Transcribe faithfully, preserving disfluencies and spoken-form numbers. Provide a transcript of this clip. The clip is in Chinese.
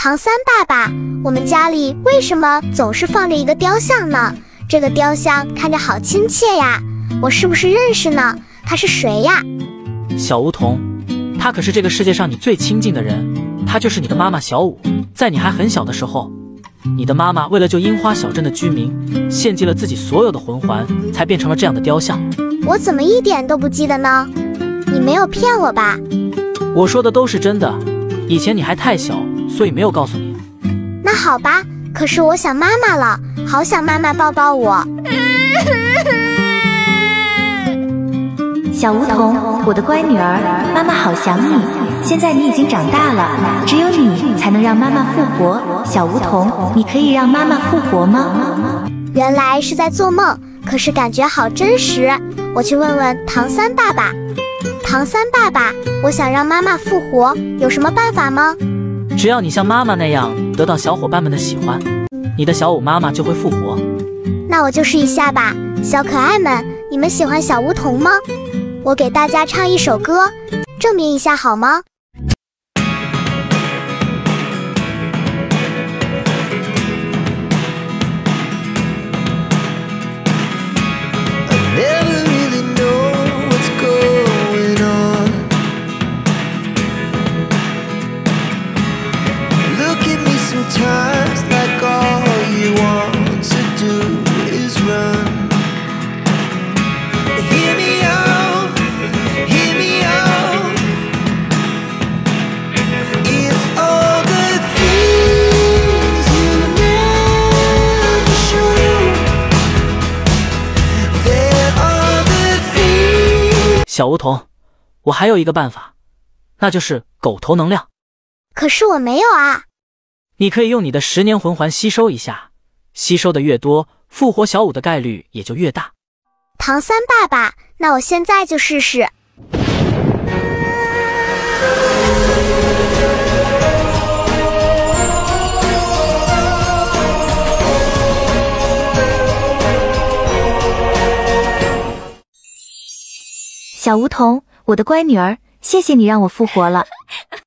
唐三爸爸，我们家里为什么总是放着一个雕像呢？这个雕像看着好亲切呀，我是不是认识呢？他是谁呀？ 小梧桐，他可是这个世界上你最亲近的人，他就是你的妈妈小舞。在你还很小的时候，你的妈妈为了救樱花小镇的居民，献祭了自己所有的魂环，才变成了这样的雕像。 我怎么一点都不记得呢？你没有骗我吧？ 我说的都是真的，以前你还太小，所以没有告诉你。 那好吧，可是我想妈妈了，好想妈妈抱抱我。 小梧桐，我的乖女儿，妈妈好想你。现在你已经长大了，只有你才能让妈妈复活。小梧桐，你可以让妈妈复活吗？ 原来是在做梦，可是感觉好真实。我去问问唐三爸爸。唐三爸爸，我想让妈妈复活，有什么办法吗？ 只要你像妈妈那样得到小伙伴们的喜欢，你的小舞妈妈就会复活。 那我就试一下吧。小可爱们，你们喜欢小梧桐吗？我给大家唱一首歌，证明一下好吗？ Sometimes like all you want to do is run. Hear me out, hear me out. If all the things you never show, there are the things. 小梧桐，我还有一个办法，那就是狗头能量。 可是我没有啊。 你可以用你的十年魂环吸收一下，吸收的越多，复活小舞的概率也就越大。 唐三爸爸，那我现在就试试。 小梧桐，我的乖女儿，谢谢你让我复活了。